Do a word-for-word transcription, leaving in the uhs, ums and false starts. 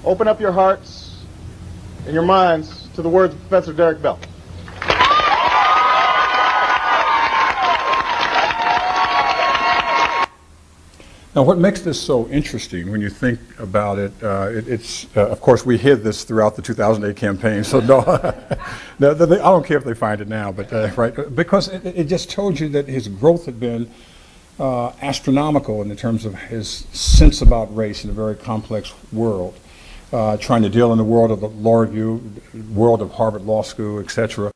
open up your hearts and your minds to the words of Professor Derek Bell. Now, what makes this so interesting when you think about it, uh, it it's, uh, of course, we hid this throughout the two thousand eight campaign, so no, no they, I don't care if they find it now, but uh, right, because it, it just told you that his growth had been uh, astronomical in terms of his sense about race in a very complex world, uh, trying to deal in the world of the law review, world of Harvard Law School, et cetera.